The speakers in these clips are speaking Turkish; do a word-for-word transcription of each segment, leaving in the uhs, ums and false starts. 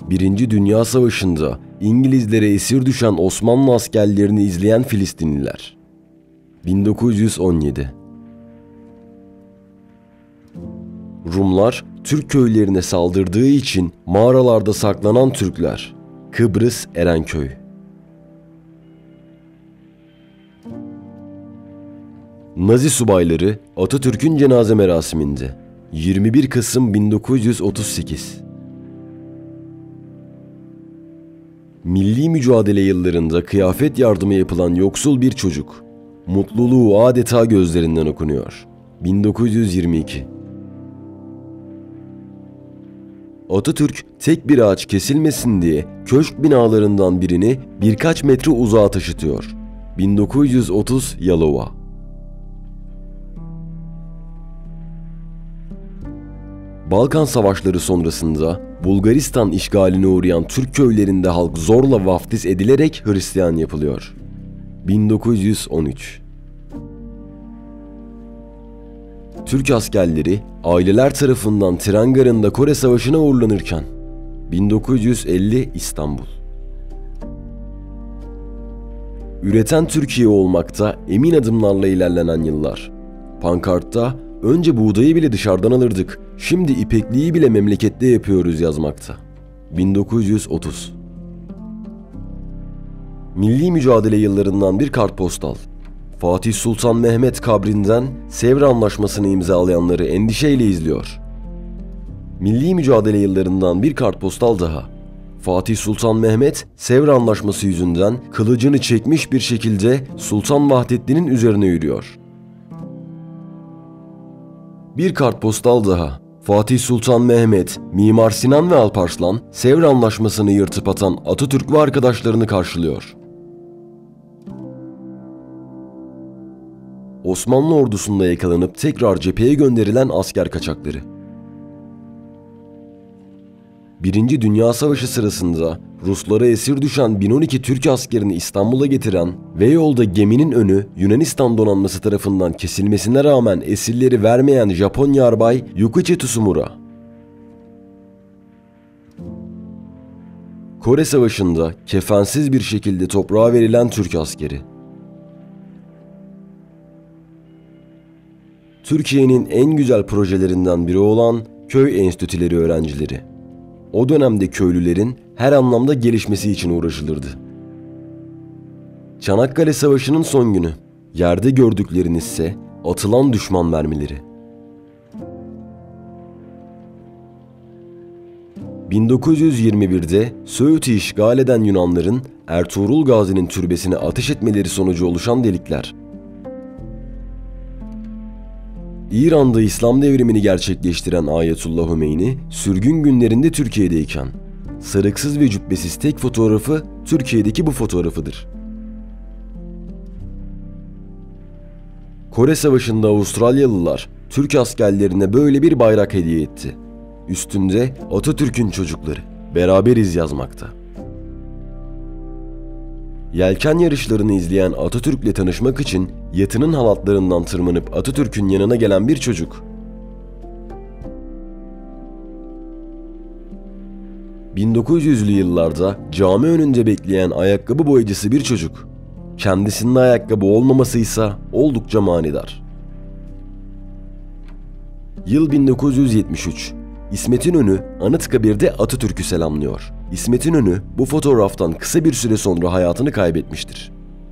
Birinci Dünya Savaşı'nda İngilizlere esir düşen Osmanlı askerlerini izleyen Filistinliler. bin dokuz yüz on yedi. Rumlar Türk köylerine saldırdığı için mağaralarda saklanan Türkler. Kıbrıs Erenköy. Nazi subayları Atatürk'ün cenaze merasiminde. yirmi bir Kasım bin dokuz yüz otuz sekiz. Milli mücadele yıllarında kıyafet yardımı yapılan yoksul bir çocuk. Mutluluğu adeta gözlerinden okunuyor. bin dokuz yüz yirmi iki. Atatürk tek bir ağaç kesilmesin diye köşk binalarından birini birkaç metre uzağa taşıtıyor. bin dokuz yüz otuz Yalova. Balkan Savaşları sonrasında Bulgaristan işgaline uğrayan Türk köylerinde halk zorla vaftiz edilerek Hristiyan yapılıyor. bin dokuz yüz on üç. Türk askerleri aileler tarafından tren garında Kore Savaşı'na uğurlanırken. bin dokuz yüz elli İstanbul. Üreten Türkiye olmakta emin adımlarla ilerlenen yıllar. Pankartta önce buğdayı bile dışarıdan alırdık, şimdi ipekliği bile memlekette yapıyoruz yazmakta. bin dokuz yüz otuz. Milli mücadele yıllarından bir kartpostal. Fatih Sultan Mehmet kabrinden Sevr Anlaşması'nı imzalayanları endişeyle izliyor. Milli mücadele yıllarından bir kartpostal daha. Fatih Sultan Mehmet, Sevr Anlaşması yüzünden kılıcını çekmiş bir şekilde Sultan Vahdettin'in üzerine yürüyor. Bir kartpostal daha. Fatih Sultan Mehmet, Mimar Sinan ve Alparslan, Sevr Anlaşması'nı yırtıp atan Atatürk ve arkadaşlarını karşılıyor. Osmanlı ordusunda yakalanıp tekrar cepheye gönderilen asker kaçakları. Birinci Dünya Savaşı sırasında Ruslara esir düşen bin on iki Türk askerini İstanbul'a getiren ve yolda geminin önü Yunanistan donanması tarafından kesilmesine rağmen esirleri vermeyen Japon yarbay Yukichi Tsumura. Kore Savaşı'nda kefensiz bir şekilde toprağa verilen Türk askeri. Türkiye'nin en güzel projelerinden biri olan köy enstitüleri öğrencileri. O dönemde köylülerin her anlamda gelişmesi için uğraşılırdı. Çanakkale Savaşı'nın son günü. Yerde gördükleriniz ise atılan düşman mermileri. bin dokuz yüz yirmi birde Söğüt'ü işgal eden Yunanların Ertuğrul Gazi'nin türbesine ateş etmeleri sonucu oluşan delikler. İran'da İslam devrimini gerçekleştiren Ayetullah Hümeyni, sürgün günlerinde Türkiye'deyken, sarıksız ve cübbesiz tek fotoğrafı Türkiye'deki bu fotoğrafıdır. Kore Savaşı'nda Avustralyalılar, Türk askerlerine böyle bir bayrak hediye etti. Üstünde Atatürk'ün çocukları, beraberiz yazmakta. Yelken yarışlarını izleyen Atatürk'le tanışmak için yatının halatlarından tırmanıp Atatürk'ün yanına gelen bir çocuk. bin dokuz yüzlü yıllarda cami önünde bekleyen ayakkabı boyacısı bir çocuk. Kendisinin ayakkabı olmamasıysa oldukça manidar. Yıl bin dokuz yüz yetmiş üç. İsmet İnönü Anıtkabir'de Atatürk'ü selamlıyor. İsmet İnönü bu fotoğraftan kısa bir süre sonra hayatını kaybetmiştir.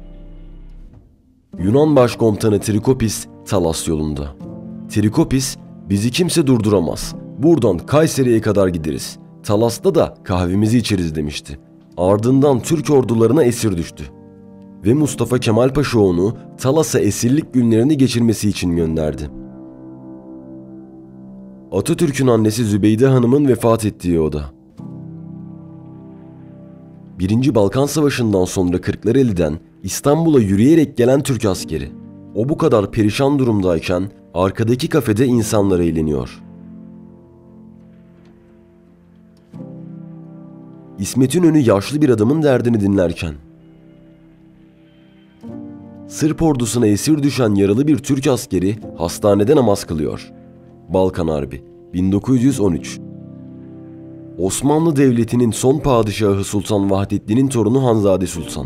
Yunan Başkomutanı Trikopis Talas yolunda. Trikopis, bizi kimse durduramaz. Buradan Kayseri'ye kadar gideriz. Talas'ta da kahvemizi içeriz demişti. Ardından Türk ordularına esir düştü. Ve Mustafa Kemal Paşa onu Talas'a esirlik günlerini geçirmesi için gönderdi. Atatürk'ün annesi Zübeyde Hanım'ın vefat ettiği oda. Birinci Balkan Savaşı'ndan sonra Kırklareli'den İstanbul'a yürüyerek gelen Türk askeri. O bu kadar perişan durumdayken arkadaki kafede insanlar eğleniyor. İsmet İnönü yaşlı bir adamın derdini dinlerken. Sırp ordusuna esir düşen yaralı bir Türk askeri hastanede namaz kılıyor. Balkan Harbi bin dokuz yüz on üç. Osmanlı Devleti'nin son padişahı Sultan Vahdettin'in torunu Hanzade Sultan.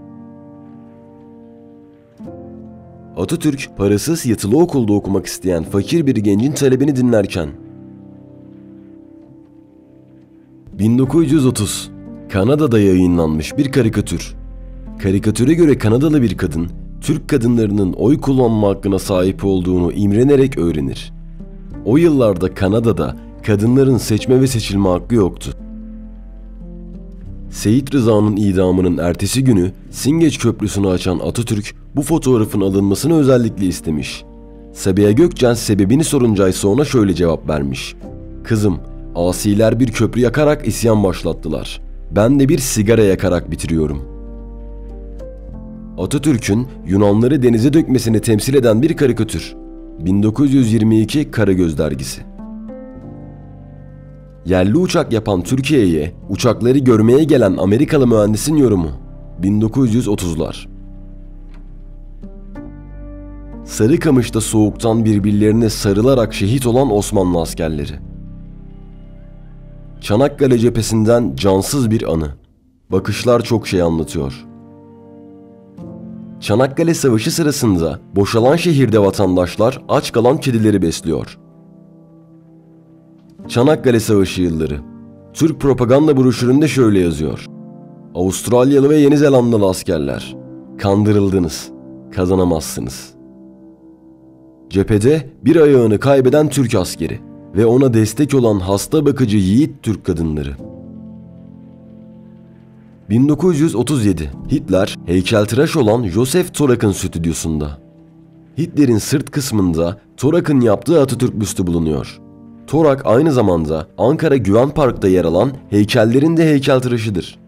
Atatürk, parasız yatılı okulda okumak isteyen fakir bir gencin talebini dinlerken. bin dokuz yüz otuz, Kanada'da yayınlanmış bir karikatür. Karikatüre göre Kanadalı bir kadın, Türk kadınlarının oy kullanma hakkına sahip olduğunu imrenerek öğrenir. O yıllarda Kanada'da kadınların seçme ve seçilme hakkı yoktu. Seyit Rıza'nın idamının ertesi günü Singeç Köprüsü'nü açan Atatürk bu fotoğrafın alınmasını özellikle istemiş. Sabiha Gökçen sebebini sorunca ise ona şöyle cevap vermiş. "Kızım, asiler bir köprü yakarak isyan başlattılar. Ben de bir sigara yakarak bitiriyorum." Atatürk'ün Yunanları denize dökmesini temsil eden bir karikatür. bin dokuz yüz yirmi iki Karagöz Dergisi. Yerli uçak yapan Türkiye'ye uçakları görmeye gelen Amerikalı mühendisin yorumu. bin dokuz yüz otuzlar. Sarıkamış'ta soğuktan birbirlerine sarılarak şehit olan Osmanlı askerleri. Çanakkale cephesinden cansız bir anı. Bakışlar çok şey anlatıyor. Çanakkale Savaşı sırasında boşalan şehirde vatandaşlar aç kalan kedileri besliyor. Çanakkale Savaşı yılları. Türk propaganda broşüründe şöyle yazıyor. Avustralyalı ve Yeni Zelandalı askerler, kandırıldınız, kazanamazsınız. Cephede bir ayağını kaybeden Türk askeri ve ona destek olan hasta bakıcı yiğit Türk kadınları. bin dokuz yüz otuz yedi, Hitler heykeltıraş olan Josef Thorak'ın stüdyosunda. Hitler'in sırt kısmında Thorak'ın yaptığı Atatürk büstü bulunuyor. Thorak aynı zamanda Ankara Güven Park'ta yer alan heykellerin de heykeltıraşıdır.